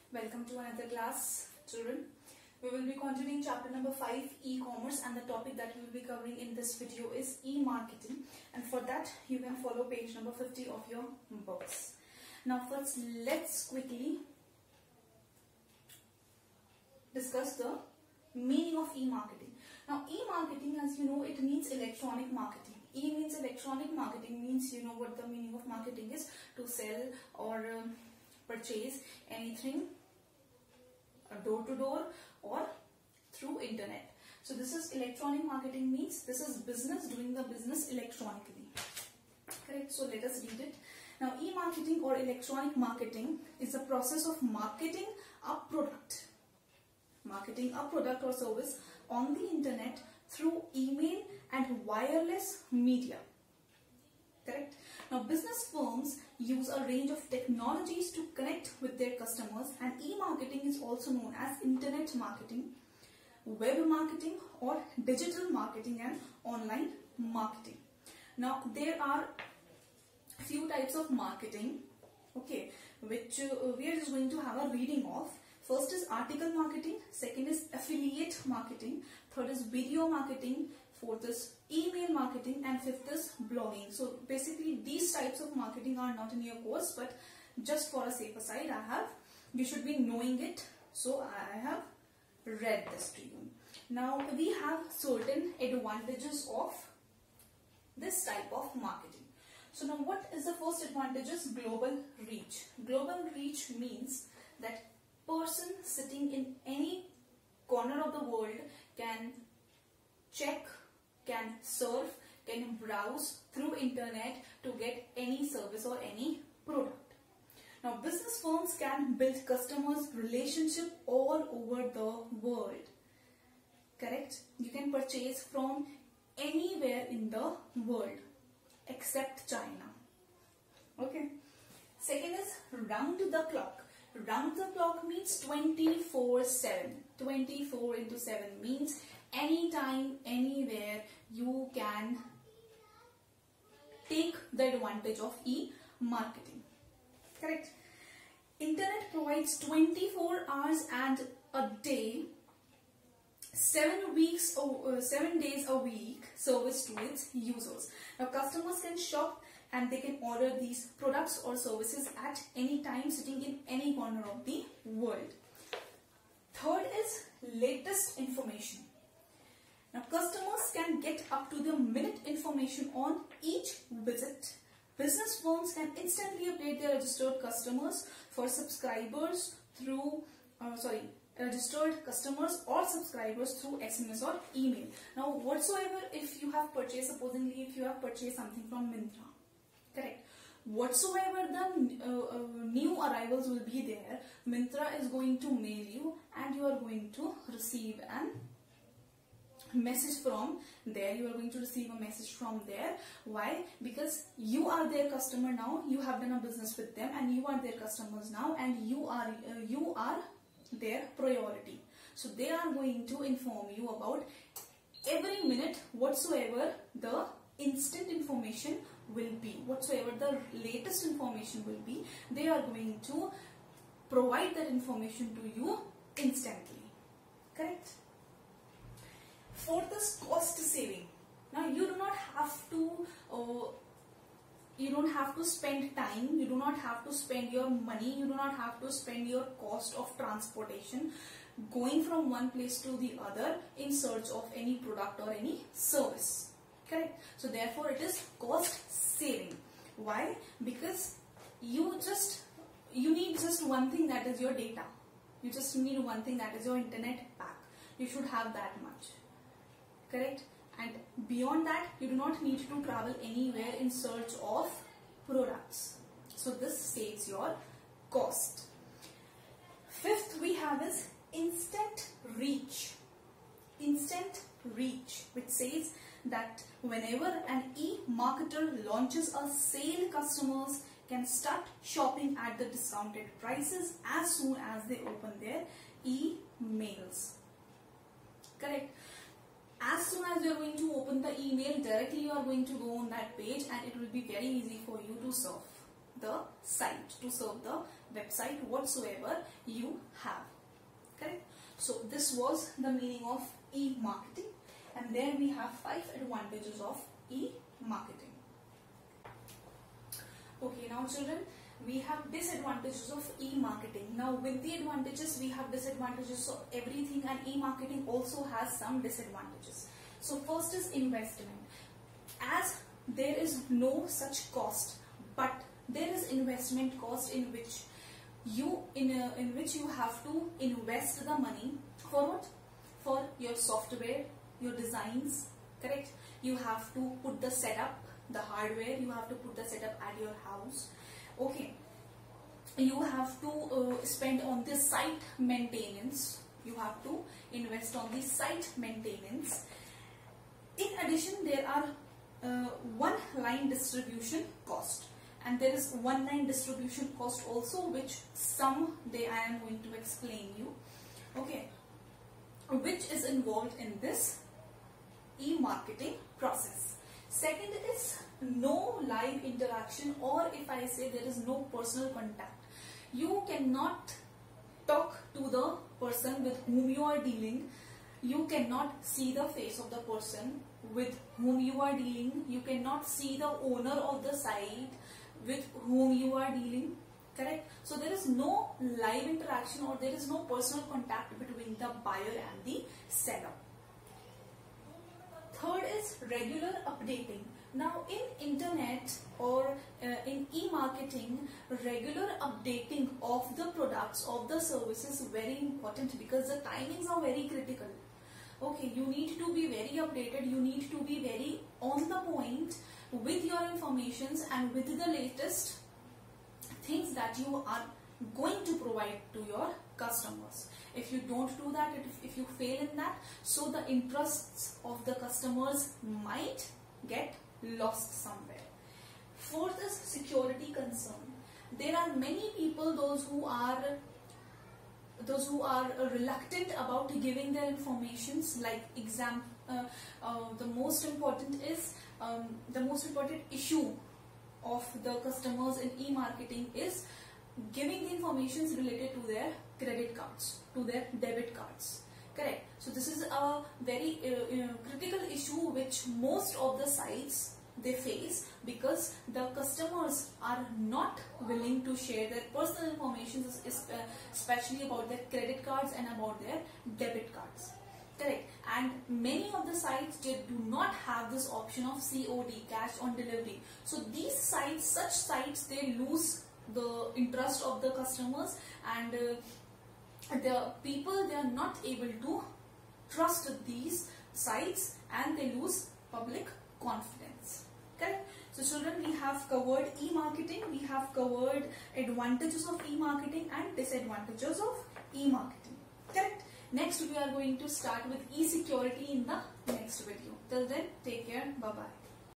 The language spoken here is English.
Welcome to another class, children. We will be continuing chapter number 5, e-commerce, and the topic that we will be covering in this video is e-marketing. And for that, you can follow page number 50 of your books. Now first, let's quickly discuss the meaning of e-marketing. Now e-marketing, as you know, it means electronic marketing. E means electronic marketing, means you know what the meaning of marketing is: to sell or purchase anything door to door or through internet. So this is electronic marketing, means this is business doing the business electronically. Correct? So let us read it. Now e-marketing or electronic marketing is the process of marketing a product or service on the internet through email and wireless media. Correct? Now business firms use a range of technologies to connect with their customers, and e-marketing is also known as internet marketing, web marketing, or digital marketing and online marketing. Now there are few types of marketing, okay, which we are just going to have a reading of. First is article marketing, second is affiliate marketing, third is video marketing, fourth is email marketing, and fifth is blogging. So basically these types of marketing are not in your course, but just for a safer side, you should be knowing it. So I have read this to you. Now we have certain advantages of this type of marketing. So now what is the first advantage? Is global reach. Global reach means that person sitting in any corner of the world can check, can surf, can browse through internet to get any service or any product. Now business firms can build customers relationship all over the world. Correct? You can purchase from anywhere in the world except China. Okay. Second is round the clock. Round the clock means 24/7. 24/7 means anytime, anywhere you can take the advantage of e-marketing. Correct? Internet provides 24 hours and a day, 7 days a week service to its users. Now customers can shop and they can order these products or services at any time, sitting in any corner of the world. Third is latest information. Now customers can get up to the minute information on each visit. Business firms can instantly update their registered customers for subscribers through registered customers or subscribers through SMS or email. Now whatsoever, if you have purchased, supposedly if you have purchased something from Myntra, correct, whatsoever the new arrivals will be there, Myntra is going to mail you and you are going to receive an message from there. You are going to receive a message from there. Why? Because you are their customer now, you have done a business with them and you are their customers now, and you are their priority. So they are going to inform you about every minute whatsoever the instant information will be, whatsoever the latest information will be, they are going to provide that information to you instantly. Correct? Fourth is cost saving. Now you do not have to spend time, you do not have to spend your money, you do not have to spend your cost of transportation going from one place to the other in search of any product or any service. Correct? So therefore it is cost saving. Why? Because you need just one thing, that is your data. You just need one thing, that is your internet pack. You should have that much. Correct? And beyond that, you do not need to travel anywhere in search of products. So this saves your cost. Fifth we have is instant reach. Instant reach, which says that whenever an e-marketer launches a sale, customers can start shopping at the discounted prices as soon as they open their emails. Correct? As soon as you are going to open the email, directly you are going to go on that page and it will be very easy for you to surf. the site, to serve the website whatsoever you have. Correct? So this was the meaning of e-marketing, and there we have 5 advantages of e-marketing. Okay, now children, we have disadvantages of e-marketing. Now with the advantages, we have disadvantages of everything, and e-marketing also has some disadvantages. So first is investment. As there is no such cost, but there is investment cost in which you have to invest the money for what? For your software, your designs, correct? You have to put the setup, the hardware, you have to put the setup at your house. Okay, you have to spend on the site maintenance. You have to invest on the site maintenance. In addition, there are one-line distribution cost, and there is one-line distribution cost also, which someday I am going to explain you. Okay, which is involved in this e-marketing process. Second is no live interaction, or if I say there is no personal contact. You cannot talk to the person with whom you are dealing. You cannot see the face of the person with whom you are dealing. You cannot see the owner of the site with whom you are dealing. Correct? So there is no live interaction, or there is no personal contact between the buyer and the seller. Third is regular updating. Now in internet or in e-marketing, regular updating of the products, of the services is very important, because the timings are very critical. Okay, you need to be very updated, you need to be very on the point with your informations and with the latest things that you are going to provide to your customers. If you don't do that, if you fail in that, so the interests of the customers might get lost somewhere. Fourth is security concern. There are many people, those who are reluctant about giving their informations. Like the most important issue of the customers in e-marketing is giving the informations related to their credit cards, to their debit cards. Correct? So this is a very critical issue which most of the sites they face, because the customers are not willing to share their personal information, especially about their credit cards and about their debit cards. Correct? And many of the sites, they do not have this option of COD, cash on delivery. So these sites, such sites, they lose the interest of the customers, and the people, they are not able to trust these sites, and they lose public confidence. Correct? So children, we have covered e-marketing, we have covered advantages of e-marketing and disadvantages of e-marketing. Correct? Next we are going to start with e-security in the next video. Till then, take care. Bye-bye.